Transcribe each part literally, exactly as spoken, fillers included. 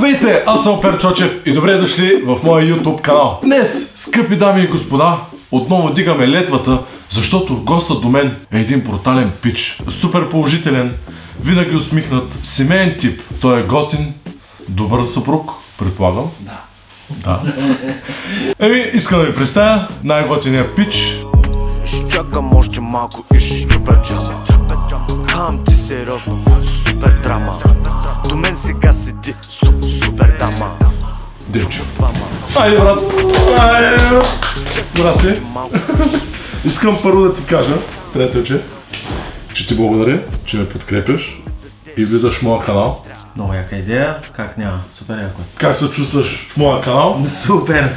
Здравейте, аз съм Пер Чочев и добре дошли в моя YouTube канал. Днес, скъпи дами и господа, отново дигаме летвата, защото гостът до мен е един брутален пич. Супер положителен, винаги усмихнат, семейен тип. Той е готин, добър съпруг, предполагам. Да. Да. Еми, искам да ви представя най-готиния пич. Чакам още малко и ще щупя джама. Кам ти се ръв, супер драма. До мен сега седи супер дама. Девчо. Айде, брат! Айде, брат! Здрасти! Искам първо да ти кажа, приятелче, че ти благодаря, че ме подкрепяш и влизаш в моя канал. Много яка идея, как няма, супер яко. Как се чувстваш в моя канал? Супер!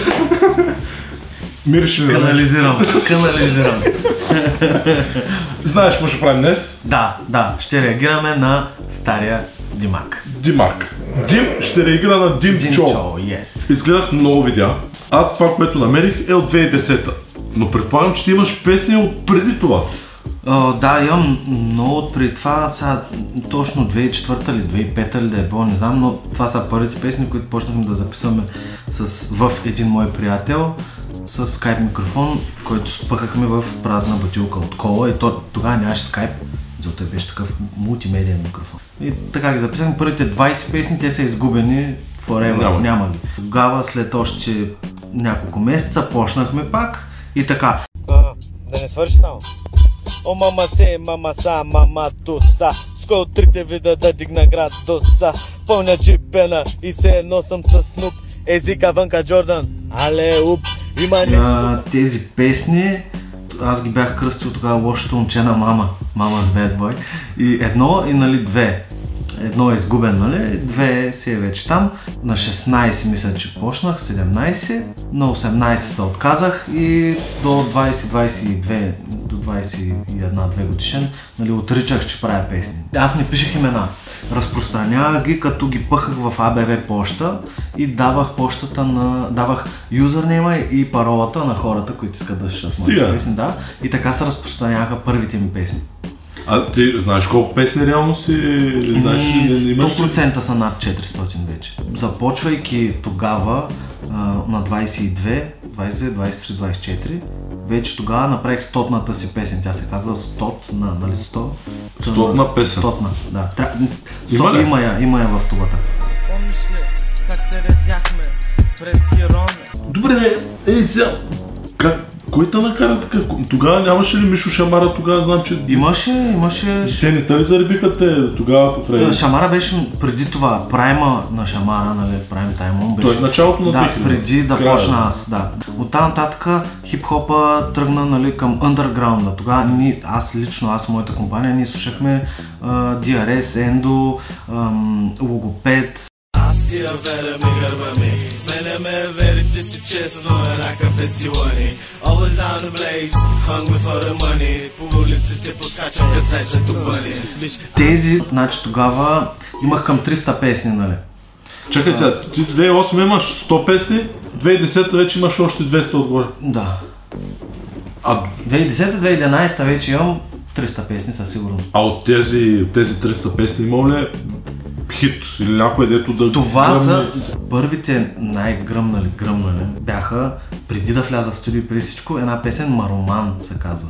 Мириш ли? Канализирам, канализирам. Знаеш какво ще правим днес? Да, да, ще реагираме на стария Димак. Димак. Дим ще реагира на Дим, Дим Чо. Чо, yes. Изгледах много видеа. Аз това, което намерих, е от две хиляди и десета. Но предполагам, че ти имаш песни от преди това. О, да, имам много от преди това, сега точно две хиляди и четвърта или две хиляди и пета ли да е било, не знам, но това са първите песни, които почнахме да записваме с, в един мой приятел с скайп микрофон, който спъхахме в празна бутилка от кола и то, тогава нямаше скайп, защото той беше такъв мултимедиен микрофон. И така ги записахме, първите двайсет песни, те са изгубени forever, няма, няма ги. Тогава след още няколко месеца почнахме пак и така. А, да не свърши само. О, мама се, мама са, мама туса. Скол трите вида да дигна градуса. Пълня джипена и се носам с снуп. Езика вънка Джордан, але уп. Има нещо. А, тези песни, аз ги бях кръстил тогава лошото момче на мама. Мама с Bad Boy. И едно и нали две. Едно е изгубен, нали? Две си е вече там. На шестнайсет мисля, че почнах, седемнайсет. На осемнайсет се отказах и до двайсет двайсет и две, до двайсет и една две годишен, нали, отричах, че правя песни. Аз не пишех имена. Разпространявах ги, като ги пъхах в А Б В почта и давах почтата на... давах юзернейма и паролата на хората, които искат да шат моите песни. Да. И така се разпространяваха първите ми песни. А ти знаеш колко песни реално си знаеш? сто процента са над четиристотин вече. Започвайки тогава на двайсет и две, двайсет и две, двайсет и три, двайсет и четири, вече тогава направих стотната си песен. Тя се казва сто, нали сто? Стотна песен? Стотна, да. Има, има я, има я в тубата. Помниш ли как се редяхме пред Хирон? Добре, ей сега, как? Кой те накара така? Тогава нямаше ли Мишо Шамара? Тогава знам, че... Имаше, имаше... Те не тали заребиха те тогава покрай? Шамара беше преди това, прайма на Шамара, нали, прайм тайм беше... Той е началото на да, преди да Края. Почна аз, да. Оттам нататък хип-хопа тръгна, нали, към underground. Тогава ни, аз лично, аз и моята компания, ние слушахме Ди Ар Ес, Ендо, Логопед. Аз и Авера ми гърба ми, сменяме верите си честно, еднака фестивани. Always down the blaze, hungry for the money. По улиците поскачам като зайца тупани. Тези, значи тогава имах към триста песни, нали? Чакай сега, ти две хиляди и осма имаш сто песни, две хиляди и десета вече имаш още двеста отгоре. Да. А две хиляди и десета, две хиляди и единайсета вече имам триста песни със сигурност. А от тези, тези триста песни има ли хит или някой, дето да... Това гръмне... са първите най-гръмнали, гръмнали бяха, преди да вляза в студио и преди всичко, една песен Мароман се казва.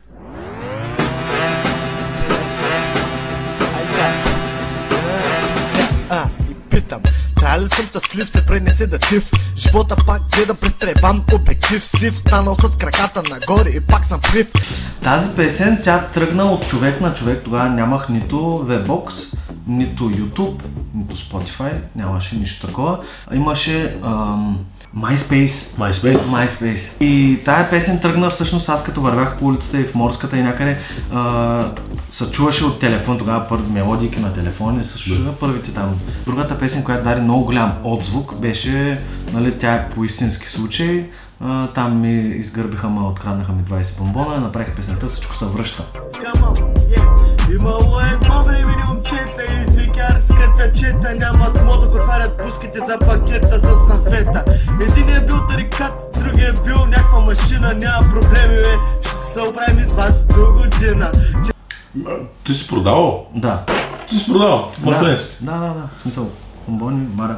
А, и питам, трябва ли съм щастлив, се пренесе да тив. Живота пак гледа през требан обектив. Сив, станал с краката нагоре и пак съм прив. Тази песен, тя тръгна от човек на човек, тогава нямах нито Вебокс, нито YouTube, нито Spotify, нямаше нищо такова. Имаше ам, MySpace. MySpace? MySpace. И тая песен тръгна всъщност, аз като вървях по улицата и в морската и някъде а, се чуваше от телефон, тогава първи мелодийки на телефони, се чуваха първите там. Другата песен, която даде много голям отзвук, беше, нали, тя е по истински случай. А, там ми изгърбиха, ма откраднаха ми двайсет бомбона, направих песента, всичко се връща. Имало едно време момчета, измикарската чета, нямат мозък, отварят пуските за пакета за сафета. Един е бил тарикат, другия е бил някаква машина, няма проблеми, бе, ще се оправим с вас до година. Ти си продавал? Да. Ти си продавал? Да, Мартенски? да, да, да, в смисъл. бомбони, мара.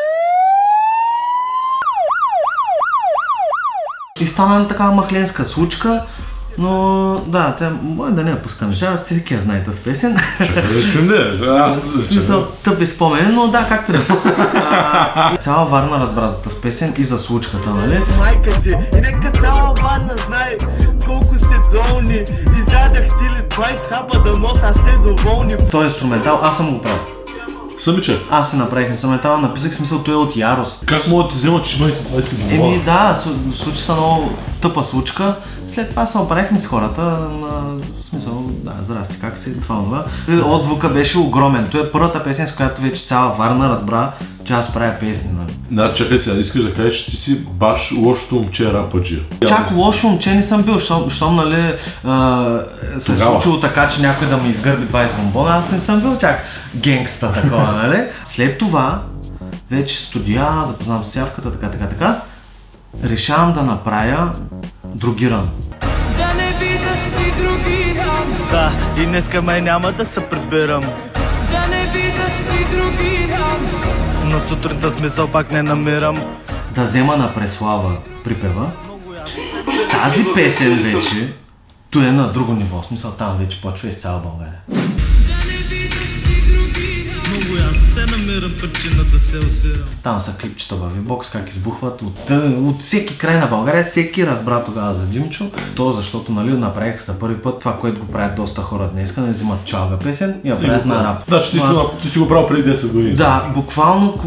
И стана една такава махленска случка, но да, тя може да не я пускам. Жава сте такива знаете с песен. Чакай да чуем, не. Аз В смисъл тъпи спомени, но да, както не. Цяла Варна разбра за тази песен и за случката, нали? Майка ти, и нека цяла Варна знае колко сте долни. Изядахте ли двайсет хаба да носа, а сте доволни. Той е инструментал, аз съм го правил. Самиче. Аз си направих инструментал, написах смисъл, той е от ярост. Как мога да ти взема, че имате двайсет години? Еми да, случи са много тъпа случка. След това се обарехме с хората на смисъл, да, здрасти, как си, това това. Отзвука беше огромен. Той е първата песен, с която вече цяла Варна разбра, че аз правя песни, нали? Да, чакай сега, искаш да кажеш, че ти си баш лошото момче рападжия. Чак лошо момче не съм бил, щом, щом нали, а, се е случило така, че някой да ми изгърби двайсет бомбона, аз не съм бил чак генгста такова, нали? След това, вече студия, запознавам с Явката, така, така, така, решавам да направя Другиран. Да не би да си другиран. Да, и днеска май няма да се прибирам. Да не би да си другиран. На сутринта смисъл пак не намирам. Да взема на Преслава припева. Тази песен вече, то е на друго ниво, в смисъл там вече почва из цяла България. Много яко се намирам причина да се усирам. Там са клипчета във V-Box, как избухват от, от всеки край на България, всеки разбра тогава за Димчо. То защото, нали, направих за първи път това, което го правят доста хора днеска, не взимат чалга песен и я правят на рап. Значи ти, Аз... ти си го правил преди десет години. Да, буквално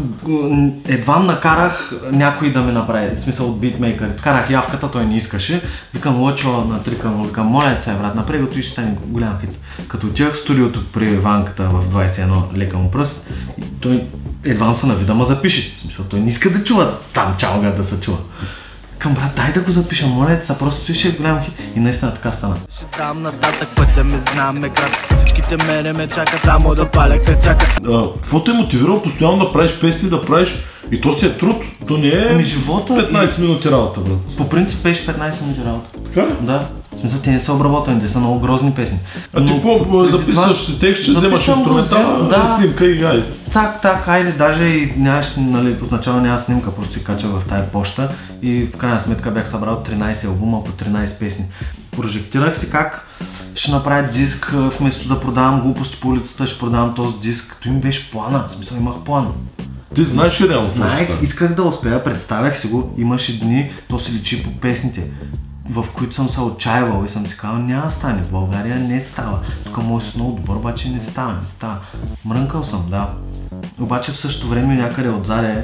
едва накарах някой да ми направи, в смисъл от битмейкър. Карах Явката, той не искаше. Викам Лъчо на трикам, викам, моля се, брат, направи го, той ще стане голям хит. Като отивах в студиото при Ванката в двайсет и едно, лека му пръст, и той едва се навида ма запише. В смисъл, той не иска да чува там чалга да се чува. Към брат, дай да го запиша, моля се, просто ще е голям хит. И наистина така стана. Ще там нататък пътя ми знаме крат. Всичките мене ме чака само да паляха чака. Какво те е мотивирало постоянно да правиш песни, да правиш и то си е труд, то не е Ами живота петнайсет минути работа, брат. По принцип беше петнайсет минути работа. Така ли? Да. В смисъл, те не са обработени, те са много грозни песни. А ти какво записваш текст, че вземаш инструментал, да, снимка и гай. Так, так, хайде, даже и нямаш, нали, отначало няма снимка, просто си качах в тая поща и в крайна сметка бях събрал тринайсет албума по тринайсет песни. Прожектирах си как ще направя диск, вместо да продавам глупости по улицата, ще продавам този диск. Той ми беше плана, в смисъл имах план. Ти знаеш ли реално? Знаех, исках да успея, представях си го, имаше дни, то се личи по песните, в които съм се отчаивал и съм си казал, няма да стане, в България не става. Тук може си много добър, обаче не става, не става. Мрънкал съм, да. Обаче в същото време някъде отзаде,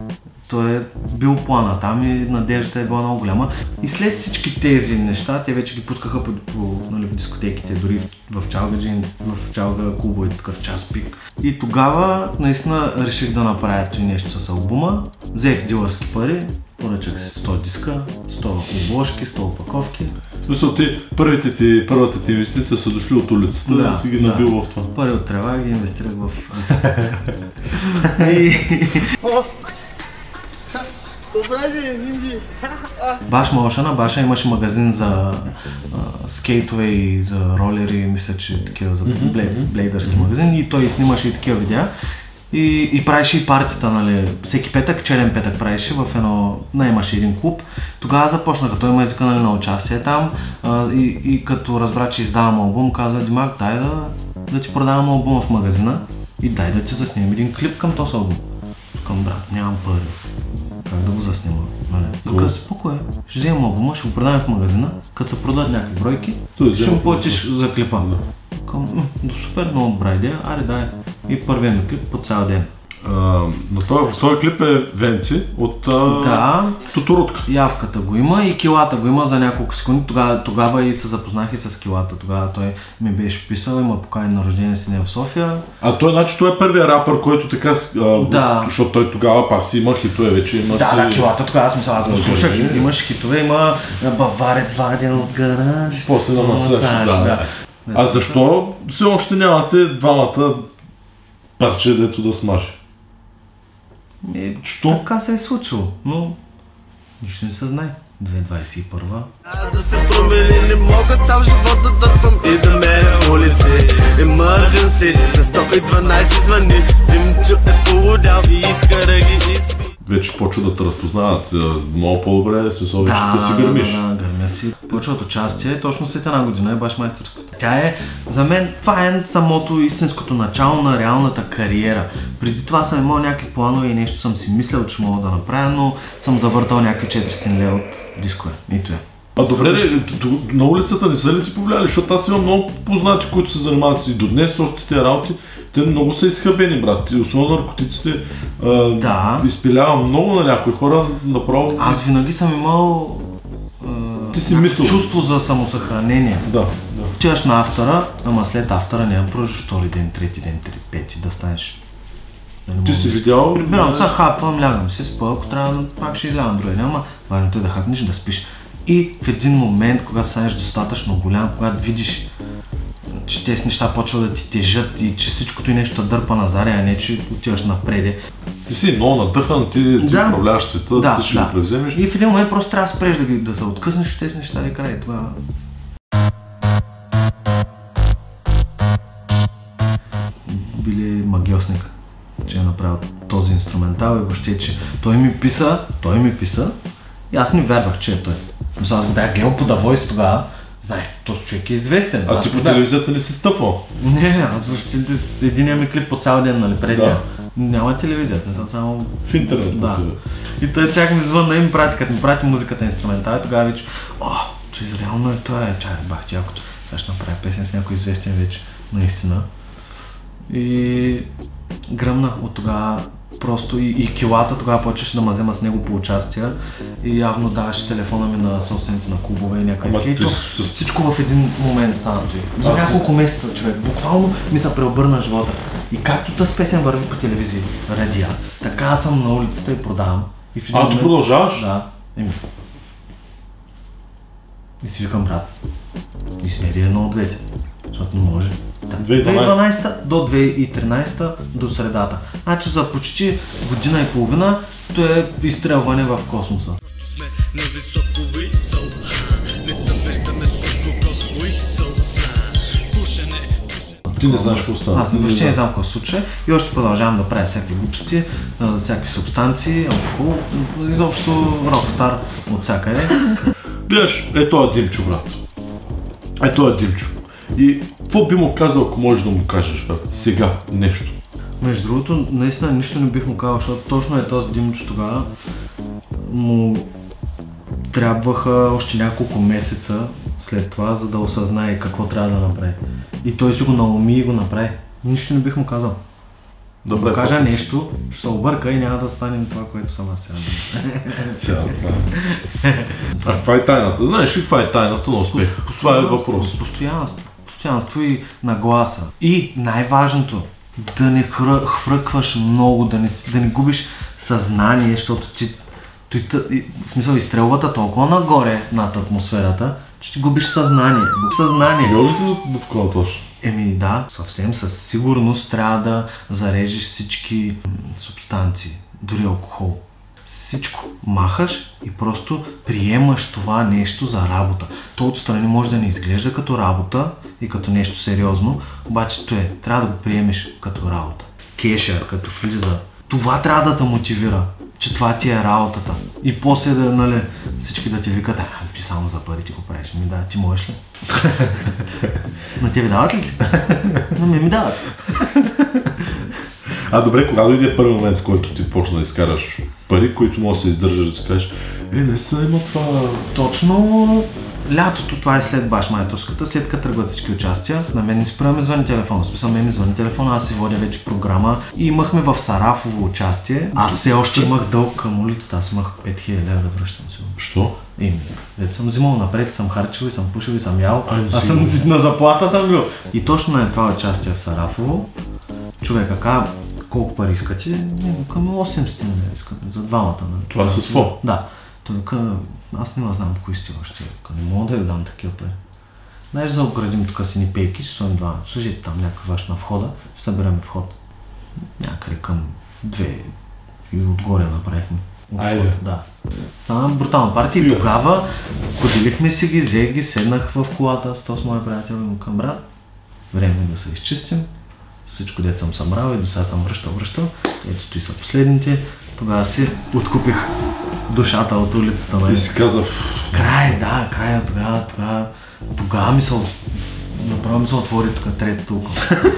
той е бил плана там и надеждата е била много голяма. И след всички тези неща, те вече ги пускаха по, по, нали, в дискотеките, дори в, в чалга джин, в чалга клубове, такъв час пик. И тогава наистина реших да направя това нещо с албума. Взех дилърски пари, поръчах си сто диска, сто обложки, сто опаковки. В смисъл ти, първите ти, първата ти инвестиция са дошли от улицата, да, да си ги да. Набил в това. Пари от трева ги инвестирах в диска. и... Баш Малшана, Баша имаше магазин за а, скейтове и за ролери, мисля, че такива за mm-hmm. блей, блейдърски магазин и той снимаше и такива видеа. И, и правеше и партията, нали, всеки петък, черен петък правеше в едно, наемаше един клуб. Тогава започнаха, той има езика, нали, на участие там а, и, и като разбра, че издавам албум, каза, Димак, дай да, да ти продавам албума в магазина и дай да ти заснемем един клип към този албум. Към брат, нямам пари. Как да го заснимам, нали? Тук спокой, ще вземем албума, ще го продавам в магазина, като се продадат някакви бройки, ще му платиш за клипа. Към, до супер, много добра идея, аре дай. И първият ми клип по цял ден. Uh, но този, този клип е Венци от uh, да, Тутурутка. Явката го има и Килата го има за няколко секунди. Тогава, тогава и се запознах и с Килата. Тогава той ми беше писал, има поканен на рождение си в София. А той, значи, той е първият рапър, който така, uh, да. Защото той тогава пак си има хитове, вече има да, си... Да, Килата тогава аз мисля, аз го слушах, имаш хитове, има Баварец ваден от гараж. После на масаж, да. да. А защо все още нямате двамата парче, дето да смаже? Е, що? Така се е случило, но нищо не се знае. две хиляди двадесет и първа. Да се промени, не мога цял живот да дърпам и да меря улици. Emergency, на сто и дванайсет звъни, Димчо е полудял те разпознават много по-добре, с вече Да, да си гърмиш. да, да, гърмя си. Почва от участие, точно след една година е баш майсторска. Тя е, за мен, това е самото истинското начало на реалната кариера. Преди това съм имал някакви планове и нещо съм си мислял, че мога да направя, но съм завъртал някакви четиристотин лева от дискове. Нито е. А добре, на улицата не са ли ти повлияли? Защото аз имам много познати, които се занимават и до днес още с тези работи. Те много са изхабени, брат. И особено наркотиците а, Да. изпилява много на някои хора, направо. Аз винаги съм имал а, Ти си мислил. чувство за самосъхранение. Да, да. Отиваш на автора, ама след автора няма продължиш втори ден, трети ден, трети, пети да станеш. Да не Ти мога си да- видял? Прибирам се, хапвам, лягам си, спа, ако трябва пак ще излягам другия ден, ама важното е да хапнеш и да спиш. И в един момент, когато станеш достатъчно голям, когато видиш, че тези неща почват да ти тежат и че всичкото и нещо дърпа назад, а не че отиваш напреде. Ти си много надъхан, ти, ти Да. управляваш света, Да, ти ще да. го превземеш. И в един момент просто трябва да спреш да, ги, да се откъснеш от тези неща и край. Това... Били магиосник, че е направил този инструментал и въобще, че той ми писа, той ми писа и аз не вярвах, че е той. Мисля, аз го бях гледал по The Voice тогава. Знаех, този човек е известен. А Аз ти го по бях- телевизията ли си стъпвал? Не, аз въобще с единия ми клип по цял ден, нали, предния. Да. Няма телевизия, смисъл само... В интернет. Да. по тебе. И той чак ми звънна и ми прати, като ми прати музиката инструментал, и тогава вече, о, той реално е той, е, чай, бах ти якото. Сега ще направя песен с някой известен вече, наистина. И гръмна от тогава просто и, и килата тогава почваше да ме взема с него по участия и явно даваше телефона ми на собственици на клубове и някакви Ама такива. И ти то с- с- всичко в един момент стана той. За А, няколко месеца човек, буквално ми се преобърна живота. И както тази песен върви по телевизии, радиа, така аз съм на улицата и продавам. И в един А, ти момент- продължаваш? Да. Еми. И си викам, брат, измери едно от двете, защото не може. Да. две хиляди и дванадесета. две хиляди и дванадесета до две хиляди и тринадесета до средата. Значи за почти година и половина то е изстрелване в космоса. Ти не знаеш какво става. Аз въобще не знам какво се случва и още продължавам да правя всякакви глупости, а, всякакви субстанции, алкохол, изобщо рокстар от всякъде. Гледаш, ето е Димчо, брат. Ето е Димчо. И какво би му казал, ако можеш да му кажеш, брат? Сега нещо. Между другото, наистина нищо не бих му казал, защото точно е този Димчо тогава. Му трябваха още няколко месеца след това, за да осъзнае какво трябва да направи. И той си го науми и го направи. Нищо не бих му казал. Да му кажа нещо, ще се обърка и няма да стане това, което съм аз сега. Сега да правим. А каква е тайната? Знаеш ли каква е тайната на успех? Това е въпрос. Постоянство. Постоянство и нагласа. И най-важното, да не хръ, хръкваш много, да не, да не губиш съзнание, защото ти, той, той, в смисъл изстрелвата толкова нагоре над атмосферата, че ти губиш съзнание. Съзнание. Стигал ли си до, до такова точно? Еми да, съвсем със сигурност трябва да зарежеш всички м, субстанции, дори алкохол. Всичко махаш и просто приемаш това нещо за работа. То отстрани може да не изглежда като работа и като нещо сериозно, обаче то е, трябва да го приемеш като работа. Кеша, като влиза. Това трябва да те мотивира, че това ти е работата. И после да, нали, всички да ти викат, а, ти само за пари ти го правиш. Ми да, ти можеш ли? На тебе дават ли ти? На мен ми дават. А добре, кога дойде първи момент, в който ти почна да изкараш пари, които можеш да се издържаш да си кажеш, е, не се има това... Точно лятото, това е след баш майторската, след като тръгват всички участия, на мен не спира ми звъни телефон. В смисъл, мен ми звъни телефон, аз си водя вече програма и имахме в Сарафово участие. Аз все още имах дълг към улицата, аз имах пет хиляди лева да връщам си. Що? Еми, вече съм взимал напред, съм харчил и съм пушил и съм ял, Ай, аз съм си на заплата съм бил. И точно на това участие в Сарафово, човека каза, колко пари искате? Не, към осемстотин лева искаме, за двамата. Нали? Това с какво? Да. Той каза, аз не знам кои сте още, не мога да ви дам такива пари. Знаеш, за оградим тук си ни пейки, ще стоим два, служите там някакъв ваш на входа, ще съберем вход. Някъде към две и отгоре направихме. Айде. Да. Стана брутална партия и Стига. тогава поделихме си ги, взех ги, седнах в колата с този моя приятел и му към брат. Време е да се изчистим. Всичко дет съм събрал и до сега съм връщал, връщал. Ето стои са последните. Тогава си откупих душата от улицата. Нали? И си каза... Край, да, край, тогава, тогава, тогава ми се, направо ми се отвори тук третото око.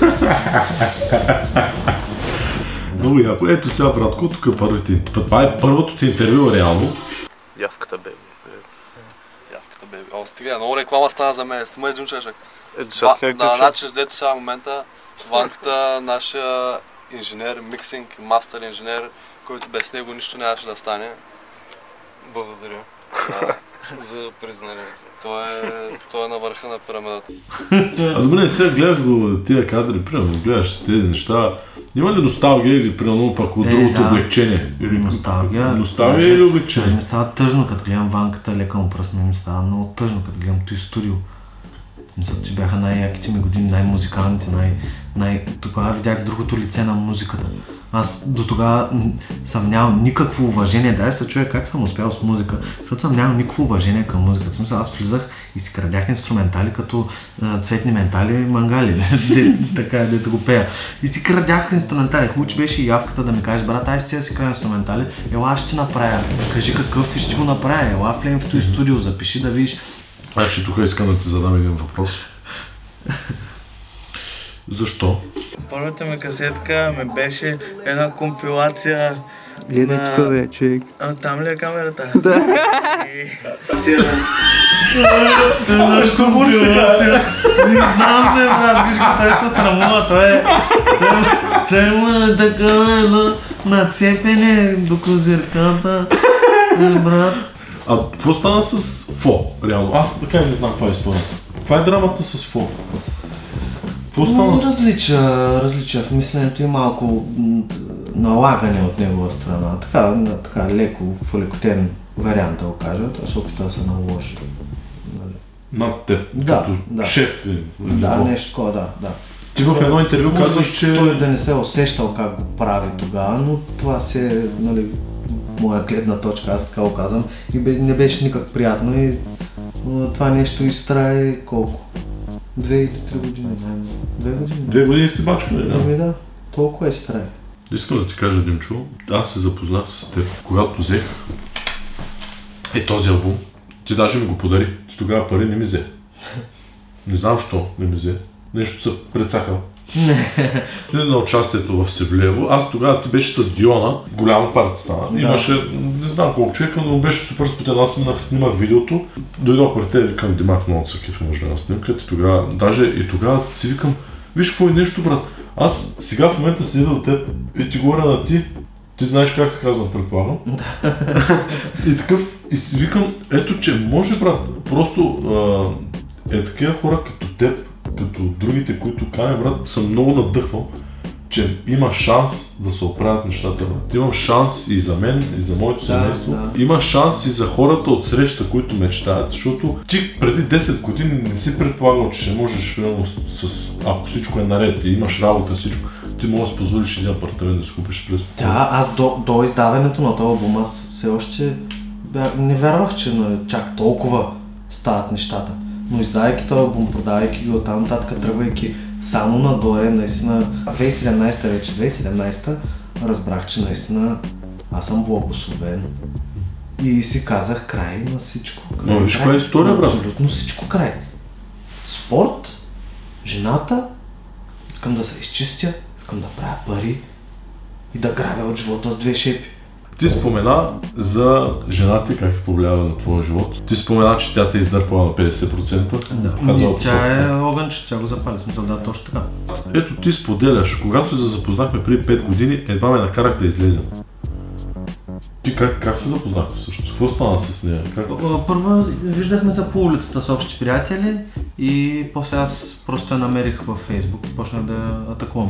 Много яко. Ето сега, братко, тук е първите. Това е първото ти интервю, реално. Явката беби. Явката беби. О, стига, много реклама стана за мен. Сма един човек. Ето сега сте Да, значи, дето сега в момента, Ванката, нашия инженер, миксинг, мастер инженер, който без него нищо нямаше да стане. Благодаря Да. за признанието. Той е, той е на върха на пирамидата. Аз бъде сега гледаш го тия кадри, примерно, гледаш тези неща. Има ли носталгия или примерно пак от Е, другото да. облегчение? Или... Носталгия. Носталгия Даже- или облегчение? Ми става тъжно, като гледам Ванката, лека му пръст ми става много тъжно, като гледам той студио. Мисля, че бяха най-яките ми години, най-музикалните, най... най... Тогава видях другото лице на музиката. Аз до тогава м, съм нямал никакво уважение, дай се чуя как съм успял с музика, защото съм нямал никакво уважение към музиката. В смисъл, аз влизах и си крадях инструментали като а, цветни ментали мангали, де, така дето го пея. И си крадях инструментали. Хубаво, че беше и Явката да ми каже, брат, ай си си крадя инструментали, ела аз ще ти направя, кажи какъв и ще го направя, ела влезем в този студио, запиши да видиш. Аз ще тук искам да ти задам един въпрос. Защо? Първата ми касетка ми беше една компилация Гледай на... тук, бе, човек. А, там ли е камерата? Да. Защо компилация? Не знам, бе, брат, виж го, той се срамува, той е... Цема е такава едно нацепене до козирката, е, брат. А какво стана с Фо, реално? Аз така и не знам каква е историята. Каква е драмата с Фо? Какво Но стана? различа, различа в мисленето и малко м, налагане от негова страна. Така, на- така леко, в лекотен вариант да го кажа, той се опита да се наложи. Нали? Над теб, Да, като да. шеф или Да, какво? нещо такова, да, да. Ти в едно интервю казваш, че... Той да не се усещал как го прави тогава, но това се е, нали, моя гледна точка, аз така го казвам. И бе, не беше никак приятно и но това нещо изтрае колко? Две или три години, най-много. Две години. Две години сте бачкали, да? Ами да, толкова изтрае. Искам да ти кажа, Димчо, аз се запознах с теб, когато взех е този албум. Ти даже ми го подари. Ти тогава пари не ми взе. Не знам защо не ми взе. Нещо се прецакал. Не. На участието в Севлиево. Аз тогава ти беше с Диона, голяма парти стана. Да. Имаше, не знам колко човека, но беше супер спотен. Аз снимах, снимах видеото. Дойдох при теб и викам, Димак, много се кефи може на снимката. И тогава, даже и тогава си викам, виж какво е нещо, брат. Аз сега в момента седя до теб и ти говоря на ти. Ти знаеш как се казвам, предполагам. И такъв, и си викам, ето че може, брат, просто а, е такива хора като теб, като другите, които каня, брат, съм много надъхвал, че има шанс да се оправят нещата, брат. Имам шанс и за мен, и за моето семейство. да. Има шанс и за хората от среща, които мечтаят, защото ти преди десет години не си предполагал, че ще можеш, примерно, с, с, ако всичко е наред и имаш работа, всичко, ти можеш да си позволиш един апартамент да си купиш през... Да, аз до, до издаването на този албум аз все още бях, не вярвах, че на чак толкова стават нещата. Но издавайки този албум, продавайки ги оттам нататък, тръгвайки само нагоре, наистина, две хиляди и седемнадесета вече, две хиляди и седемнадесета разбрах, че наистина аз съм благословен. И си казах край на всичко. Край, Но виж край, каква е история, брат. Абсолютно всичко край. Спорт, жената, искам да се изчистя, искам да правя пари и да грабя от живота с две шепи. Ти спомена за жена ти, как е повлиява на твоя живот. Ти спомена, че тя те е издърпала на петдесет процента. Ми, тя е огън, че тя го запали, смисъл, да, точно така. Ето ти споделяш, когато се запознахме преди пет години, едва ме накарах да излезем. Ти как, как се запознахте всъщност? Какво стана с нея? Как? Първо виждахме се по улицата с общи приятели и после аз просто я намерих във Фейсбук и почнах да я атакувам.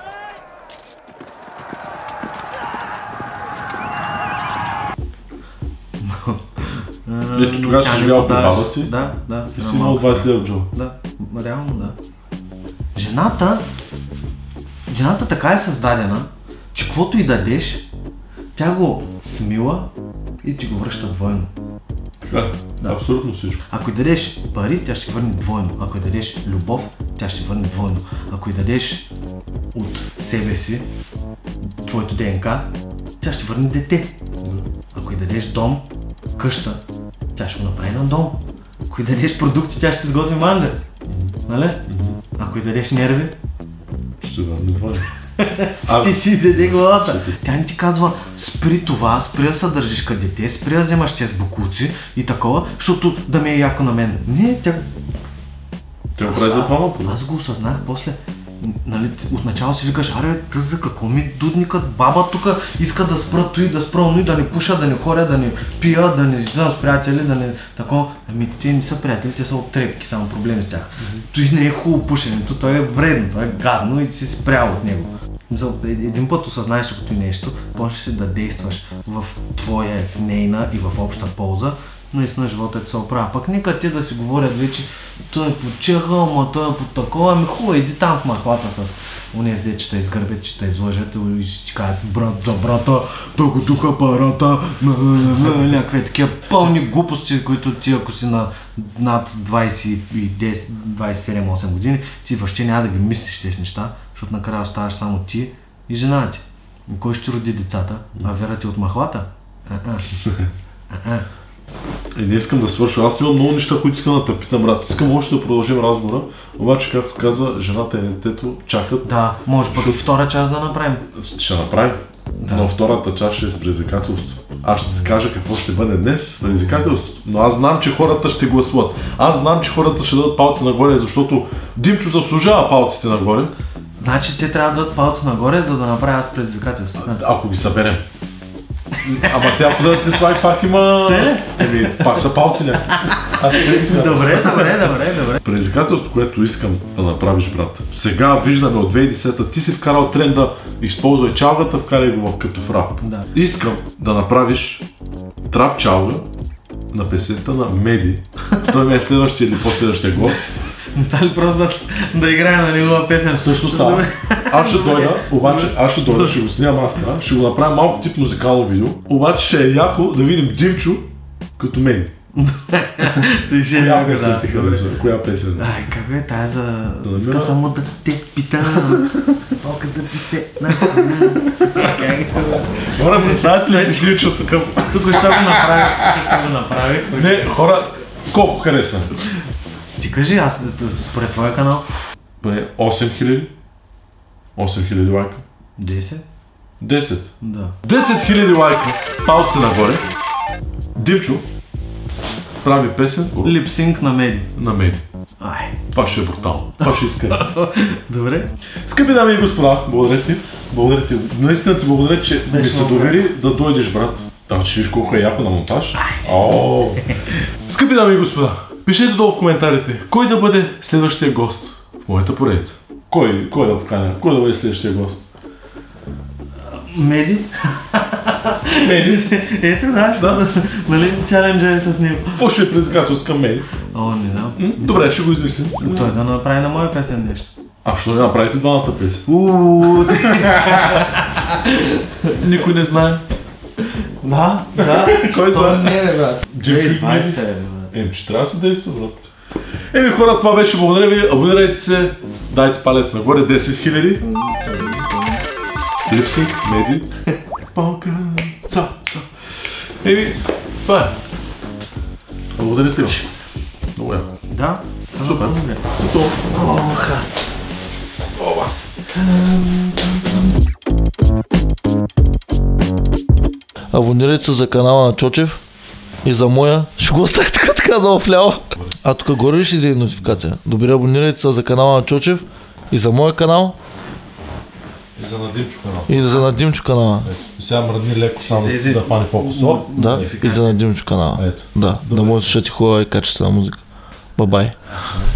Ето тогава си Тя не живял при продаваше. баба си Да, да. и една си имал малка двадесет стая. лева в джоба. Да, реално да. Жената, жената така е създадена, че каквото и дадеш, тя го смила и ти го връща двойно. Така е, Да. абсолютно всичко. Ако й дадеш пари, тя ще върне двойно. Ако й дадеш любов, тя ще върне двойно. Ако й дадеш от себе си, твоето ДНК, тя ще върне дете. Ако й дадеш дом, къща, тя ще го направи на дом. Ако й дадеш продукти, тя ще сготви манджа. Нали? Ако й дадеш нерви, ще върне двоя. ще ти изяде главата. Тя не ти казва, спри това, спри да се държиш като дете, спри да вземаш тези бокуци и такова, защото да ми е яко на мен. Не, тя... Тя го прави за двама. Аз го осъзнах после. Нали, отначало си викаш, аре, тъс за какво ми дудникът, баба тук иска да спра той, да спра оно, да не пуша, да не ходя, да не пия, да не излизам с приятели, да не такова. Ами те не са приятели, те са от трепки, само проблеми с тях. Mm-hmm. Той не е хубаво пушенето, той е вредно, той е гадно и си спрял от него. За един път осъзнаеш като нещо, почнеш си да действаш в твоя, в нейна и в обща полза. Наистина живота е се оправя. Пък нека те да си говорят вече, той е по чеха, ама той е по такова, ами хубаво, иди там в махлата с унес де, че те изгърбят, че те излъжат и ще ти кажат брат за брата, да го тук апарата, някакви такива пълни глупости, които ти ако си на над двайсет и седем осем години, ти въобще няма да ги мислиш тези неща, защото накрая оставаш само ти и жена ти. И кой ще роди децата? А Вера ти от махлата? А-а. И не искам да свърша. Аз имам много неща, които искам да те питам, брат. Искам още да продължим разговора, обаче, както каза, жената и детето чакат. Да, може пък Шо... втора част да направим. Ще направим, да. Но втората част ще е с предизвикателство. Аз ще се кажа какво ще бъде днес, предизвикателството. Но аз знам, че хората ще гласуват. Аз знам, че хората ще дадат палци нагоре, защото Димчо заслужава палците нагоре. Значи те трябва да дадат палци нагоре, за да направя аз предизвикателството. Ако ги съберем. Ама тя, ако да те слаги, пак има... Те? Еми, пак са палци, не? Аз не добре, добре, добре, добре. Предизвикателството, което искам да направиш, брат. Сега виждаме от две хиляди и десета, ти си вкарал тренда, използвай чалгата, вкарай го като в рап. Да. Искам да направиш трап чалга на песента на Меди. Той ми е следващия или последващия гост. Не става ли просто да, да играем на негова песен? Също става. Аз ще дойда, обаче аз ще дойда, ще го снимам аз това, ще го направя малко тип музикално видео, обаче ще е яко да видим Димчо като мен. Той ще е коя яко, песен да. ти харесва? Коя песен? Ай, какво е тая за... Иска само да те питам, полка да ти се... Хора, представете ли си Димчо такъв? Тук ще го направих, тук ще го направих. Не, хора, колко харесва? Ти кажи, аз според твоя канал. осем хиляди. осем хиляди лайка. десет? десет. Да. десет хиляди лайка. Палци нагоре. Димчо прави песен. Липсинг на Меди. На Меди. Ай. Това ще е брутално. Това ще иска. Добре. Скъпи дами и господа, благодаря ти. Благодаря ти. Наистина ти благодаря, че ми се довери да дойдеш, брат. Да, че виж колко е яко на монтаж. О! Скъпи дами и господа, пишете долу в коментарите, кой да бъде следващия гост в моята поредица. Кой, кой да поканя? Кой да бъде следващия гост? Меди? Меди? Ето да, да. Нали, чаленджа е с него. Какво ще е предизвикателство към Меди? О, не знам. Добре, ще го измислим. Той да направи на моя песен нещо. А що не направите двамата песен? Ууу. Никой не знае. Да, да. Кой знае? Не, бе, брат. Димчо и Меди. Еми, че трябва да се действа, брат. Еми хора, това беше, благодаря ви, абонирайте се, дайте палец нагоре, десет хиляди. Липсинг, Меди. Палка, ца, ца. Еми, това е. Благодаря ти. Много яко. Да? Супер. Готово. Оха. Оба. Абонирайте се за канала на Чочев и за моя. Ще го оставя така така да вляво. А тук горе ли ще изяде нотификация? Добре, абонирайте се за канала на Чочев и за моя канал. И за на Димчо канал. И за на Димчо канала. И сега мръдни леко само да, да фане фокус. О, да, и за на Димчо канала. Ето. Да, да може да слушате хубава и качествена музика. Бай-бай.